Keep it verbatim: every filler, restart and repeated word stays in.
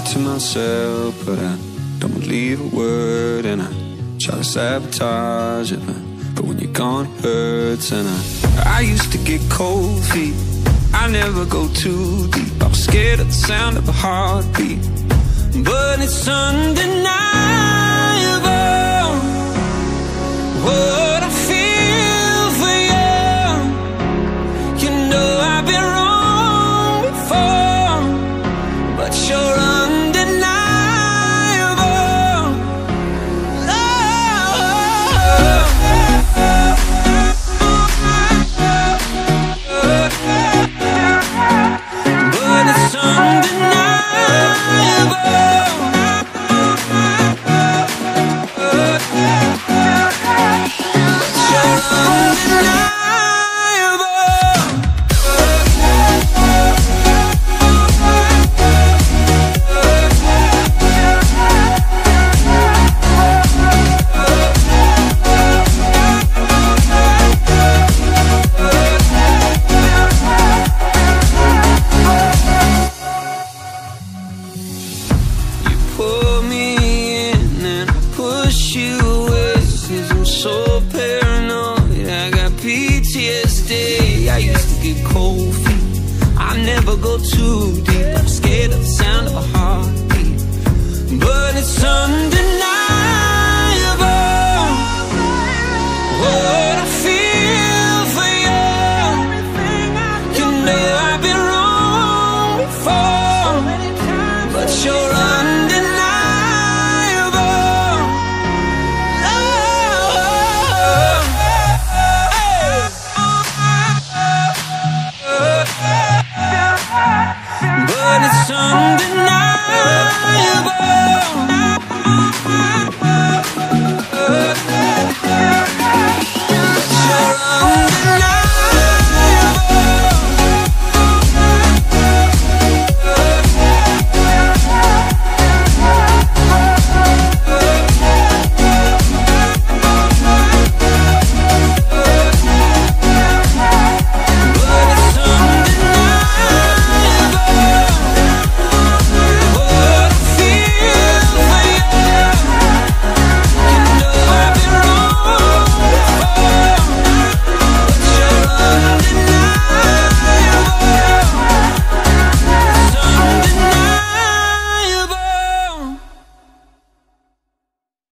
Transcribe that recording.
to myself, but I don't leave a word, and I try to sabotage it, but when you're gone it hurts. And I, I used to get cold feet, I never go too deep. I was scared of the sound of a heartbeat, but it's undeniable what I feel for you. You know I've been wrong before, but you're undeniable. Love, but it's undeniable. Go too deep, I'm scared of the sound of a heartbeat, but it's undeniable what I feel.